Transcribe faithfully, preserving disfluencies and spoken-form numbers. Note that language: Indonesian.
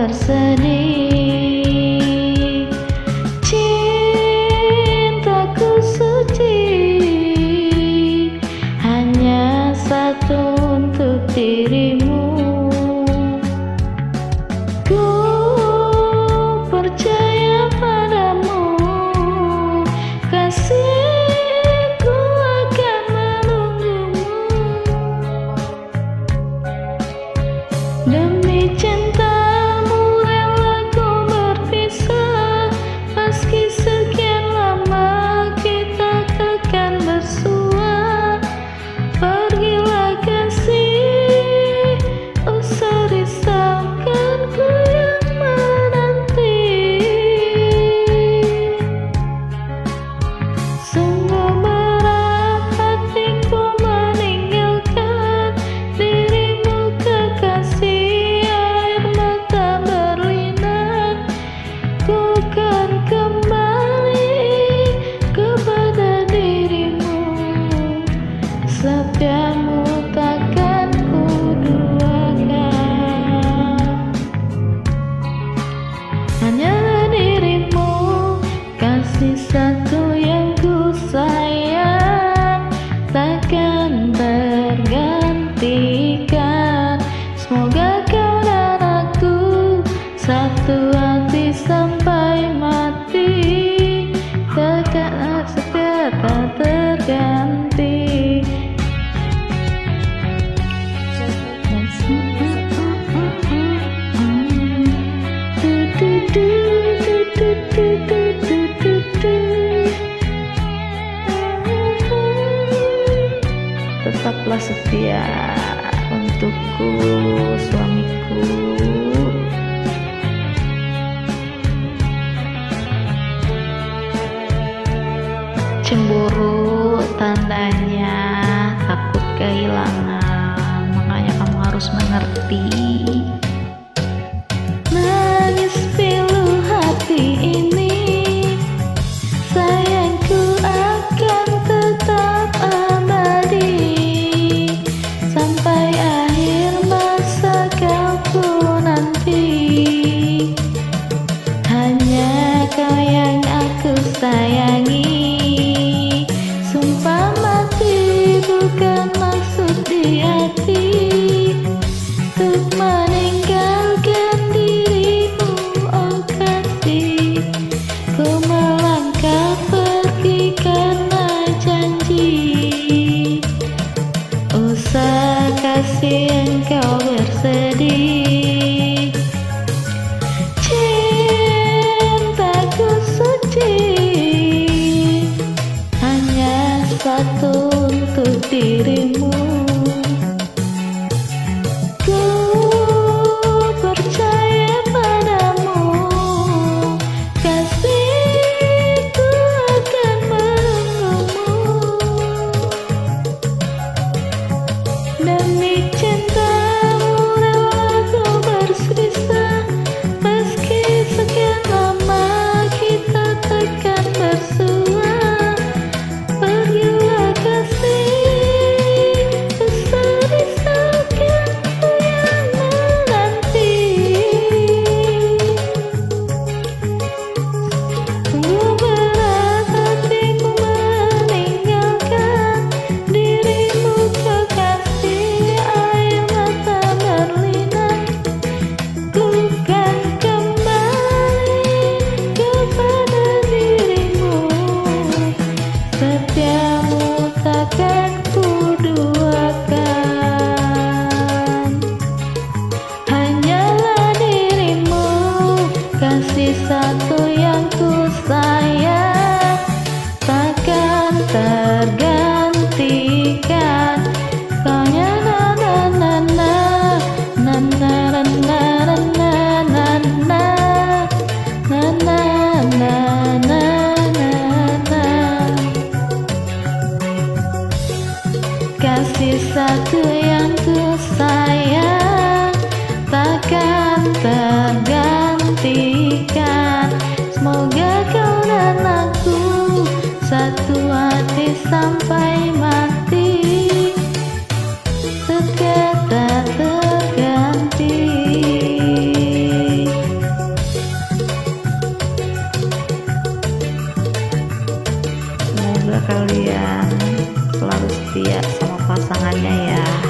bersedih. Cintaku suci, hanya satu untuk dirimu. Ku percaya padamu, kasihku akan menunggumu. Demi cintamu rela ku berpisah, meski sekian lama kita takkan bersua. Pergilah kasih, usah risaukan ku yang menanti. Sungguh berat hatiku meninggalkan dirimu kekasih, air mata berlinang. Ku kan kembali kepada dirimu, setiamu takkan ku duakan. Hanyalah dirimu, kasih satu yang ku sayang, takkan tergantikan. Semoga kau dan aku satu hati sampai mati, takkan setia tak terganti. Tetaplah setia untukku, suamiku. Cemburu tandanya takut kehilangan, makanya kamu harus mengerti. Nangis pilu hati ini, sayangku akan tetap abadi sampai akhir masa kau nanti. Hanya kau yang aku sayangi, sumpah mati bukan maksud di hati, untuk meninggalkan dirimu, oh kasih. Ku melangkah pergi karena janji, usah kasih engkau bersedih. Cintaku suci, hanya satu untuk dirimu. Ku percaya padamu, kasihku akan menunggumu. Demi cintamu rela ku kalian selalu setia sama pasangannya ya.